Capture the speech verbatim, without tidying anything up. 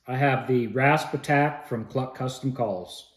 I have the Rasp Attack from Cluck Custom Calls.